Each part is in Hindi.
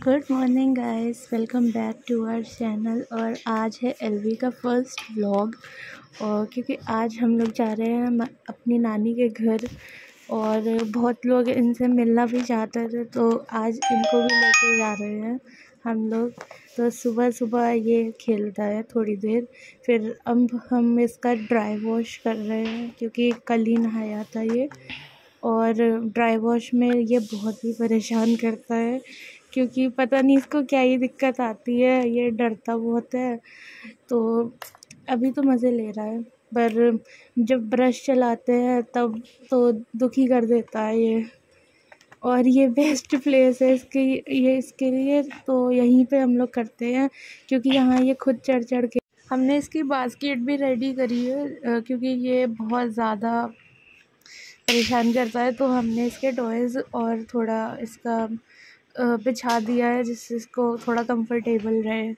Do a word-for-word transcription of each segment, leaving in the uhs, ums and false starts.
Good morning guys, welcome back to our channel. और आज है एलवी का फर्स्ट व्लॉग। और क्योंकि आज हम लोग जा रहे हैं अपनी नानी के घर और बहुत लोग इनसे मिलना भी चाहते थे, तो आज इनको भी लेके जा रहे हैं हम लोग। तो सुबह सुबह ये खेलता है थोड़ी देर, फिर अब हम इसका ड्राई वॉश कर रहे हैं क्योंकि कल ही नहाया था ये। और ड्राई वॉश में ये बहुत ही परेशान करता है क्योंकि पता नहीं इसको क्या ही दिक्कत आती है, ये डरता बहुत है। तो अभी तो मज़े ले रहा है, पर जब ब्रश चलाते हैं तब तो दुखी कर देता है ये। और ये बेस्ट प्लेस है इसके ये इसके लिए, तो यहीं पे हम लोग करते हैं क्योंकि यहाँ ये खुद चढ़ चढ़ के। हमने इसकी बास्केट भी रेडी करी है क्योंकि ये बहुत ज़्यादा परेशान करता है, तो हमने इसके टॉयज़ और थोड़ा इसका बिछा दिया है जिससे इसको थोड़ा कंफर्टेबल रहे।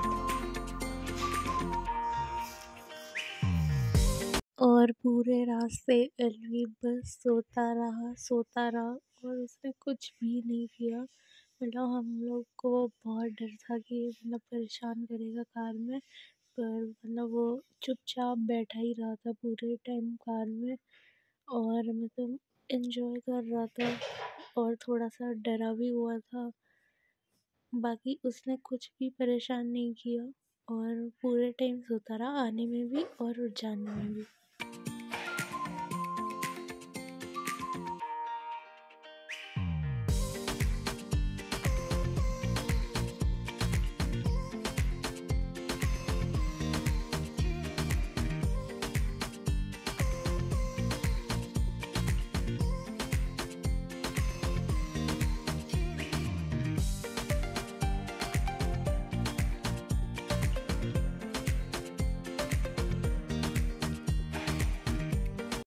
और पूरे रास्ते एलवी बस सोता रहा सोता रहा और उसने कुछ भी नहीं किया। मतलब हम लोग को बहुत डर था कि मतलब परेशान करेगा कार में, पर मतलब वो चुपचाप बैठा ही रहा था पूरे टाइम कार में और मतलब एंजॉय कर रहा था और थोड़ा सा डरा भी हुआ था। बाकी उसने कुछ भी परेशान नहीं किया और पूरे टाइम सोता रहा, आने में भी और जाने में भी।